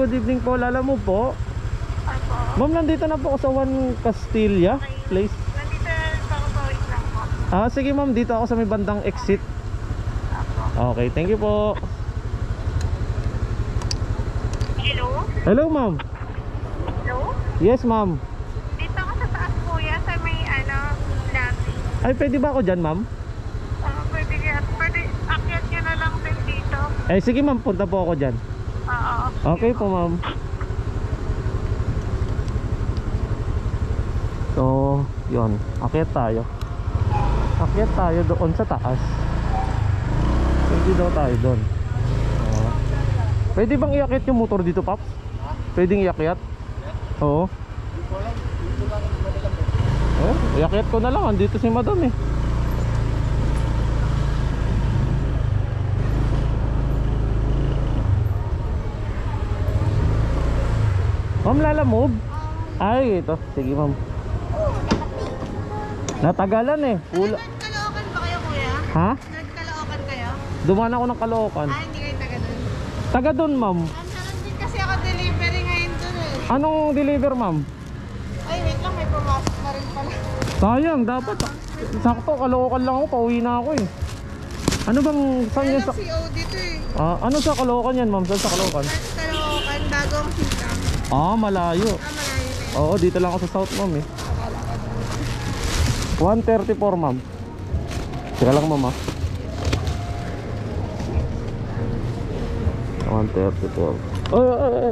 good evening po. Lala mo po? Ma'am, nandito na po ako sa One Castilla place. Nandito pa ako pa, wait lang po. Sige ma'am, dito ako sa may bandang exit. Okay, thank you po. Hello? Hello ma'am. Hello? Yes ma'am. Dito ako sa taas kuya, sa may lobby. Ay, pwede ba ako dyan ma'am? Pwede akyat nyo na lang din dito. Sige ma'am, punta po ako dyan. Oo. Okay po ma'am. So, yun, akyat tayo. Akyat tayo doon sa taas. Pwede daw tayo doon. Pwede bang iakyat yung motor dito, Paps? Pwedeng iakyat? Oo. Iakyat ko na lang, andito si madam eh. Ma'am, lalamove? Ay, ito. Sige ma'am. Natagalan eh. Nagkalookan ba kayo kuya? Ha? Nagkalookan kayo? Dumaan ako ng Caloocan. Hindi kayo taga doon. Taga doon ma'am. Nandaran din kasi ako delivery ngayon doon eh. Anong deliver ma'am? Ay wait lang, may pumasok na rin pala. Sayang, dapat. Sakto, Caloocan lang ako. Pauwi na ako eh. Ano bang, saan yan sa... CO dito eh. Ano sa Caloocan yan ma'am? Saan sa Caloocan? Nagkalookan, bagong kita. Malayo. Malayo na yun. Oo, dito lang ako sa South ma'am eh. 134 ma'am. Tira lang ma'am 134. Ay.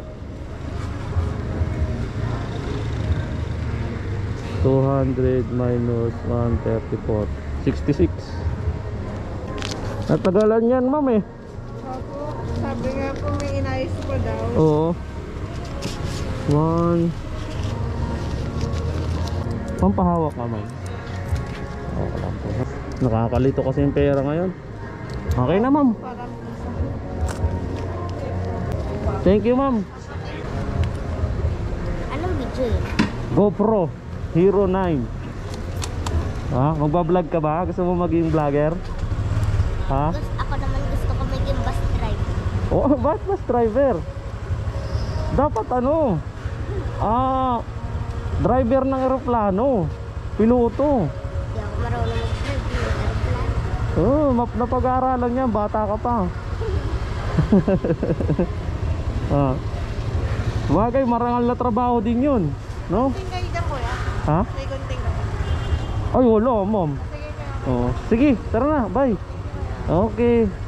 200 minus 134, 66. Natagalan yan ma'am eh. Sabi nga po may inayos pa daw. Oo. 1. Pampahawak ka ma'am. Okay lang po. Nakakalito kasi yung pera ngayon. Okay na ma'am. Thank you ma'am. Anong video yun? GoPro Hero 9. Magbablog ka ba? Gusto mo maging vlogger? Ako naman gusto ko maging bus driver. Bus driver. Dapat driver ng eroplano. Piloto. Hindi ako marunong mag-drive ng aeroplano. Napag-aaralan niya, bata ka pa. Bagay, marangal na trabaho din yun, no? Gunting kayo dyan kuya? Ha? May gunting naman. Ay, wala, ma'am. Sige kayo. Sige, tara na, bye. Okay.